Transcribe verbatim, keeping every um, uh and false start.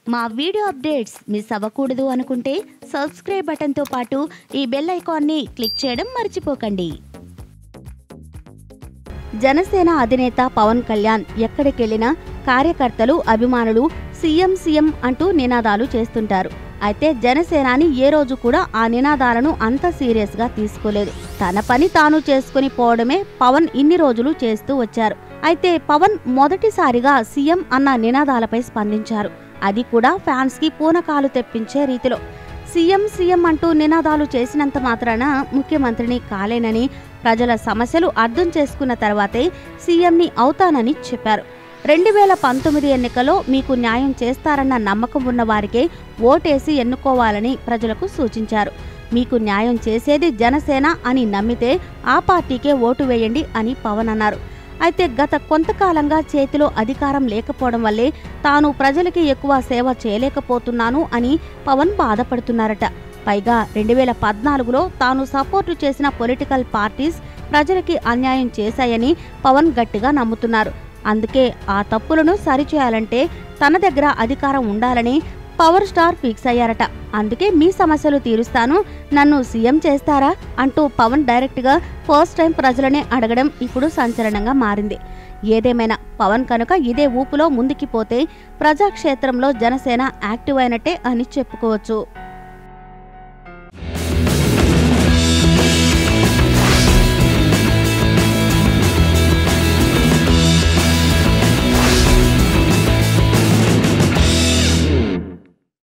మా video updates miss అవ్వకూడదు అనుకుంటే సబ్స్క్రైబ్ బటన్తో పాటు ఈ బెల్ ఐకాన్ని క్లిక్ చేయడం మర్చిపోకండి. జనసేన అధినేత పవన్ కళ్యాణ్ ఎక్కడికెళ్లినా కార్యకర్తలు, అభిమానులు సీఎం సీఎం అంటూ నినాదాలు చేస్తుంటారు. అయితే జనసేనాని ఏ రోజు కూడా ఆ నినాదాలను అంత సీరియస్ గా తీసుకోలేదు. తన పని తాను చేసుకుని పోవడమే పవన్ ఇన్ని రోజులు చేస్తూ వచ్చారు. అయితే పవన్ మొదటిసారిగా సీఎం అన్న నినాదాలపై స్పందించారు. అది కూడా ఫ్యాన్స్ కి పూనకాలు తెప్పించే రీతిలో. సీఎం సీఎం అంటూ నినాదాలు చేసినంత మాత్రాన ముఖ్యమంత్రిని కాలేనని, ప్రజల సమస్యలు అర్థం చేసుకున్న తర్వాతే సీఎంని అవుతానని చెప్పారు. రెండు వేల పంతొమ్మిది ఎన్నికల్లో మీకు న్యాయం చేస్తారన్న నమ్మకం ఉన్న వారికే ఓటేసి ఎన్నుకోవాలని ప్రజలకు సూచించారు. మీకు న్యాయం చేసేది జనసేన అని నమ్మితే ఆ పార్టీకే ఓటు వేయండి అని పవన్ అన్నారు. అయితే గత కొంతకాలంగా చేతిలో అధికారం లేకపోవడం వల్లే తాను ప్రజలకి ఎక్కువ సేవ చేయలేకపోతున్నాను అని పవన్ బాధపడుతున్నారట. పైగా రెండు వేల పద్నాలుగులో తాను సపోర్టు చేసిన పొలిటికల్ పార్టీస్ ప్రజలకి అన్యాయం చేశాయని పవన్ గట్టిగా నమ్ముతున్నారు. అందుకే ఆ తప్పులను సరిచేయాలంటే తన దగ్గర అధికారం ఉండాలని పవర్ స్టార్ ఫిక్స్ అయ్యారట. అందుకే మీ సమస్యలు తీరుస్తాను, నన్ను సీఎం చేస్తారా అంటూ పవన్ డైరెక్ట్ గా ఫస్ట్ టైం ప్రజలనే అడగడం ఇప్పుడు సంచలనంగా మారింది. ఏదేమైనా పవన్ కనుక ఇదే ఊపులో ముందుకి పోతే ప్రజాక్షేత్రంలో జనసేన యాక్టివ్ అయినట్టే అని చెప్పుకోవచ్చు.